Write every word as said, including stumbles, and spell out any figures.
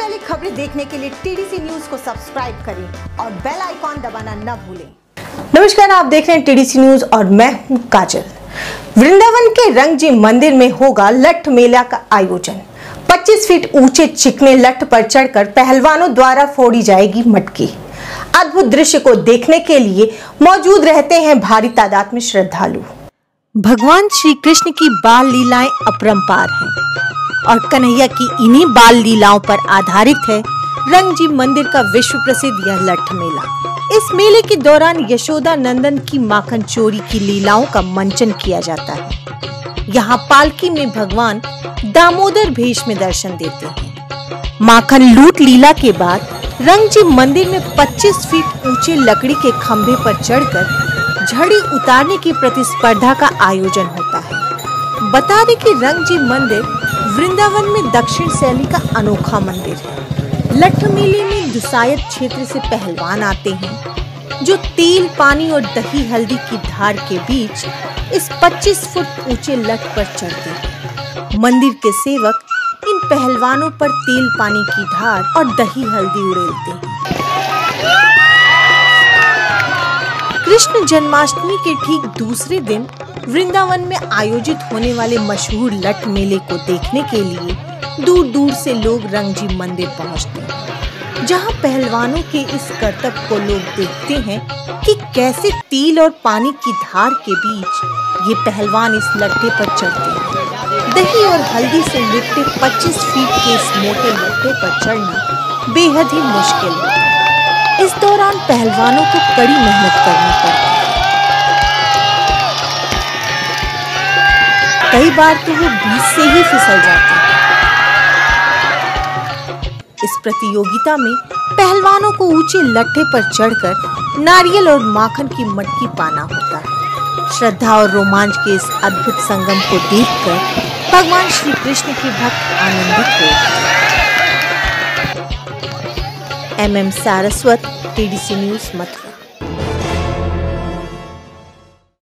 पहले खबरें देखने के लिए टीडीसी न्यूज को सब्सक्राइब करें और बेल आइकॉन दबाना न भूलें। नमस्कार, आप देख रहे हैं टीडीसी न्यूज और मैं हूं काजल। वृंदावन के रंगजी मंदिर में होगा लठ मेला का आयोजन। पच्चीस फीट ऊंचे चिकने लठ पर चढ़कर पहलवानों द्वारा फोड़ी जाएगी मटकी। अद्भुत दृश्य को देखने के लिए मौजूद रहते हैं भारी तादाद में श्रद्धालु। भगवान श्री कृष्ण की बाल लीलाएं अपरंपार हैं और कन्हैया की इन्हीं बाल लीलाओं पर आधारित है रंगजी मंदिर का विश्व प्रसिद्ध यह लठ मेला। इस मेले के दौरान यशोदा नंदन की माखन चोरी की लीलाओं का मंचन किया जाता है। यहाँ पालकी में भगवान दामोदर भेष में दर्शन देते हैं। माखन लूट लीला के बाद रंगजी मंदिर में पच्चीस फीट ऊंचे लकड़ी के खंभे पर चढ़कर झड़ी उतारने की प्रतिस्पर्धा का आयोजन होता है। बता दें कि रंगजी मंदिर वृंदावन में दक्षिण शैली का अनोखा मंदिर है। लठ मेले में दुसायत क्षेत्र से पहलवान आते हैं जो तेल, पानी और दही हल्दी की धार के बीच इस पच्चीस फुट ऊंचे लठ पर चढ़ते हैं। मंदिर के सेवक इन पहलवानों पर तेल, पानी की धार और दही हल्दी उड़ेलते हैं। कृष्ण जन्माष्टमी के ठीक दूसरे दिन वृंदावन में आयोजित होने वाले मशहूर लठ मेले को देखने के लिए दूर दूर से लोग रंगजी मंदिर पहुंचते हैं, जहां पहलवानों के इस करतब को लोग देखते हैं कि कैसे तेल और पानी की धार के बीच ये पहलवान इस लट्ठे पर चढ़ते हैं। दही और हल्दी से लिपटे पच्चीस फीट के इस मोटे लट्ठे पर चढ़ना बेहद ही मुश्किल है। इस दौरान पहलवानों को कड़ी मेहनत करनी पड़ती है। कई बार तो वो बीच से ही फिसल जाते हैं। इस प्रतियोगिता में पहलवानों को ऊंचे लट्ठे पर चढ़कर नारियल और माखन की मटकी पाना होता है। श्रद्धा और रोमांच के इस अद्भुत संगम को देखकर भगवान श्री कृष्ण के भक्त आनंदित हुए। M M Saraswat, TDC news, Mathura.